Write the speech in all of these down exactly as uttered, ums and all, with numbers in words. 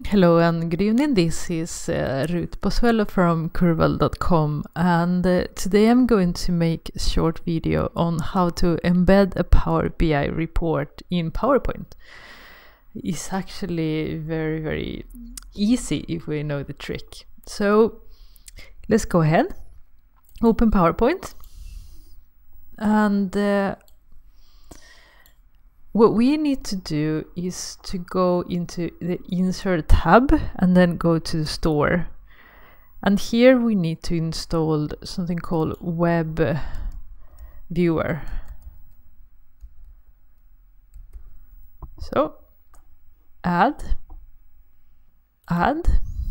Hello and good evening, this is uh, Ruth Bosuelo from Curbal dot com, and uh, today I'm going to make a short video on how to embed a Power B I report in PowerPoint. It's actually very very easy if we know the trick. So let's go ahead, open PowerPoint, and uh, what we need to do is to go into the Insert tab and then go to the Store. And here we need to install something called Web Viewer. So, add, add.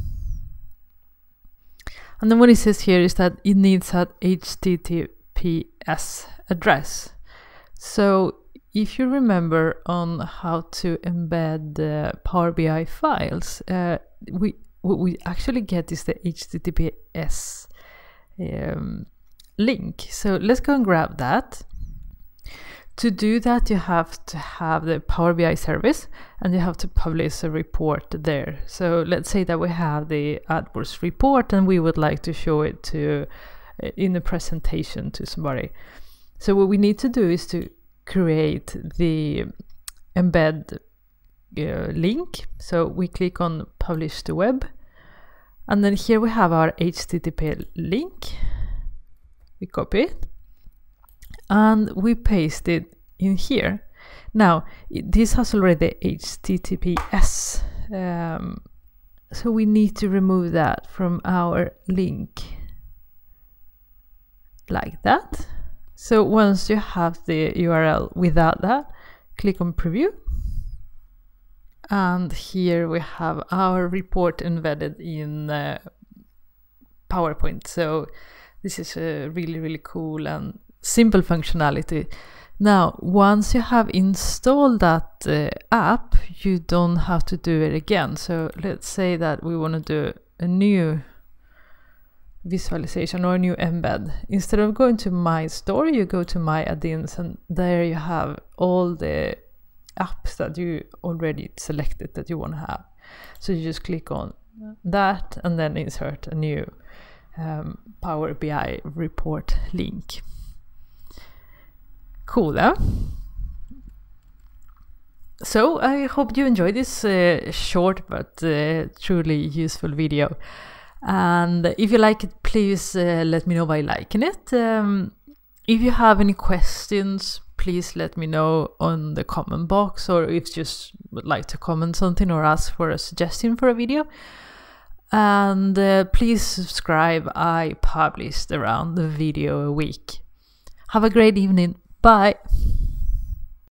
And then what it says here is that it needs an H T T P S address. So, if you remember on how to embed uh, Power B I files, uh, we what we actually get is the H T T P S um, link. So let's go and grab that. To do that, you have to have the Power B I service and you have to publish a report there. So let's say that we have the AdWords report and we would like to show it to uh, in a presentation to somebody. So what we need to do is to create the embed uh, link. So we click on publish to web, and then here we have our H T T P link. We copy it and we paste it in here. Now it, this has already H T T P S, um, so we need to remove that from our link like that. So once you have the U R L without that, click on preview. And here we have our report embedded in uh, PowerPoint. So this is a really, really cool and simple functionality. Now, once you have installed that uh, app, you don't have to do it again. So let's say that we want to do a new visualization or a new embed. Instead of going to my store, you go to my add-ins, and there you have all the apps that you already selected that you want to have. So you just click on that and then insert a new um, Power B I report link. Cool, huh? So I hope you enjoyed this uh, short but uh, truly useful video. And if you like it, please uh, let me know by liking it. Um, if you have any questions, please let me know on the comment box, or if you just would like to comment something or ask for a suggestion for a video. And uh, please subscribe. I published around the video a week. Have a great evening. Bye.